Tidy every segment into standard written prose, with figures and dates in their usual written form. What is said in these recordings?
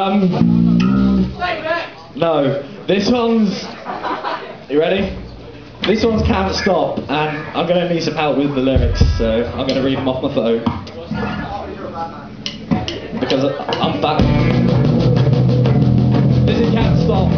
No, this one's... You ready? This one's Can't Stop, and I'm going to need some help with the lyrics, so I'm going to read them off my phone. Because I'm back. This is Can't Stop.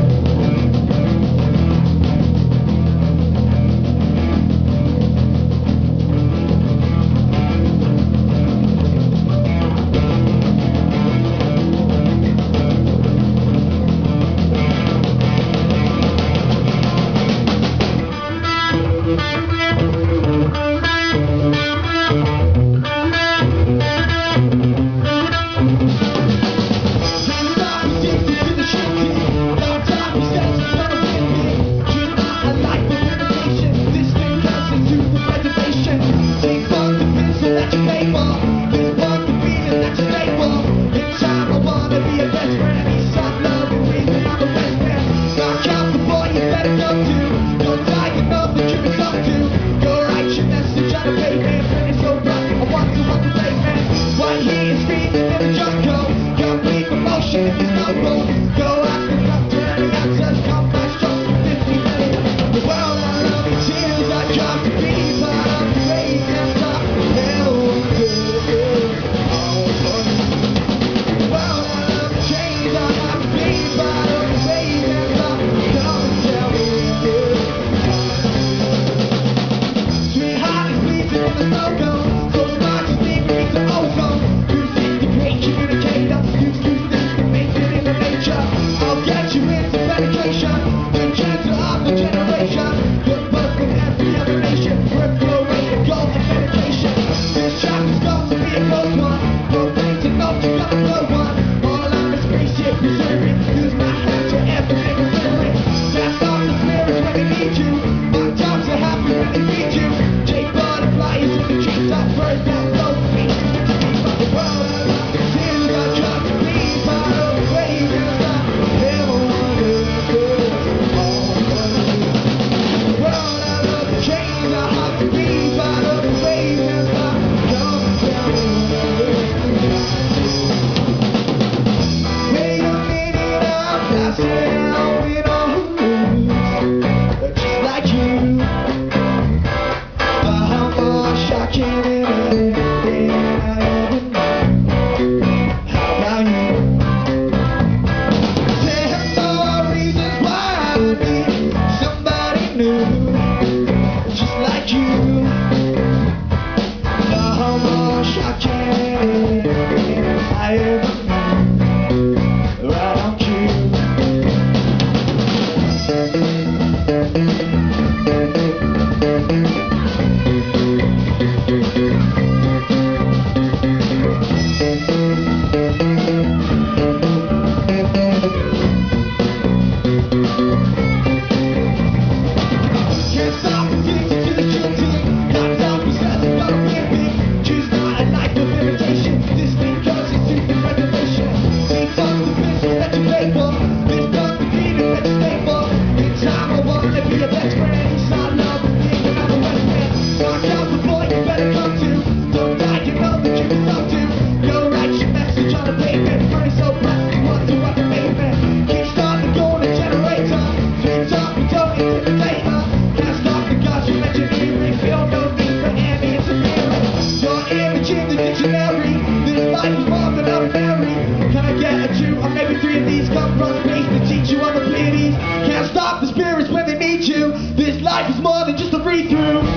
Can't stop the spirits when they meet you. This life is more than just a read-through.